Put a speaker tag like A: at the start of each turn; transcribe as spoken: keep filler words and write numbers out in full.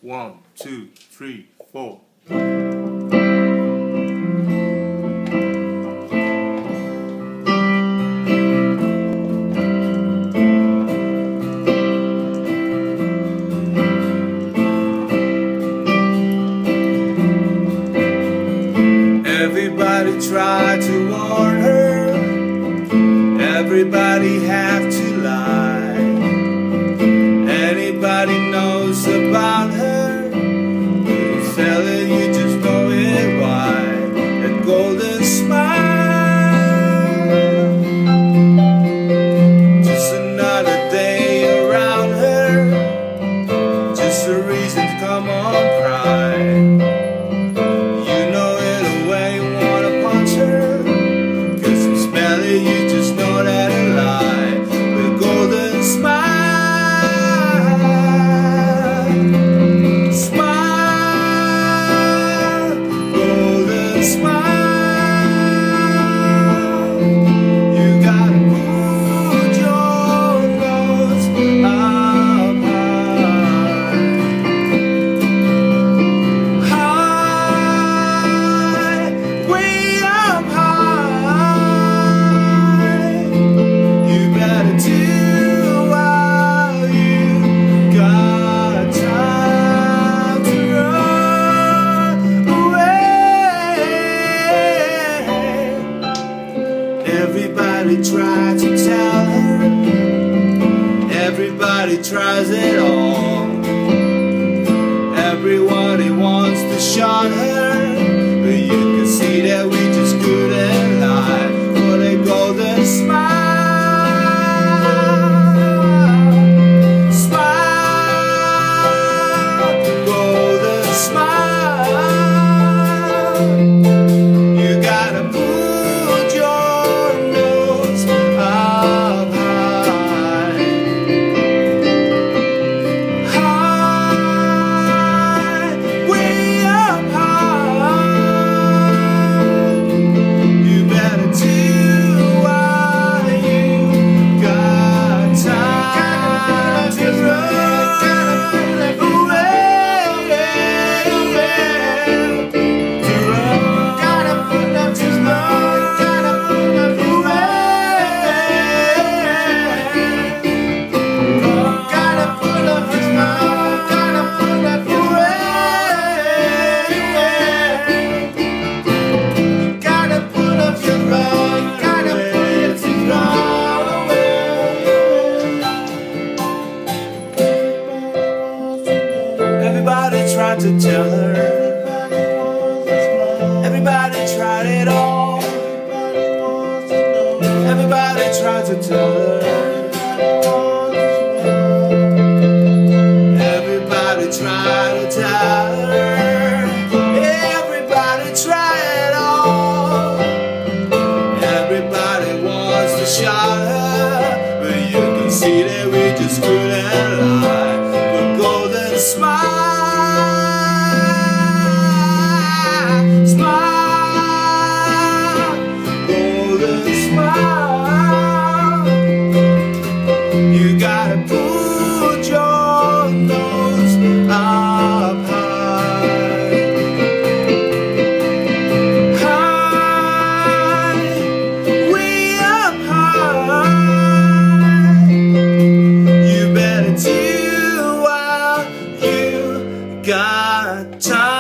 A: One, two, three, four. Everybody tried to warn her. Everybody have to lie. Anybody knows about her, little fella, you just know it. Why? That golden smile, just another day around her, just a reason to come on cry. You know it away, you wanna punch her, 'cause you smell it, you just know that a lie. With a golden smile, everybody tries to tell her, everybody tries it all. Everybody wants to shut her, but you can see that we just couldn't lie. For a golden smile, smile, golden smile. You gotta put your nose up high, high, way up high. You better do what you got time to run away, to run. Gotta put up his love, gotta put up his gotta put up his love, gotta put up his gotta put up your love, gotta put up his love away. Everybody tried to tell her, everybody tried it all. Everybody tried to tell her, everybody tried to tell her, everybody tried it all. Everybody wants to shut her, but you can see that we just couldn't lie. The golden smile, smile, golden smile. You gotta put your nose up high, high, way up high. You better do what you got time.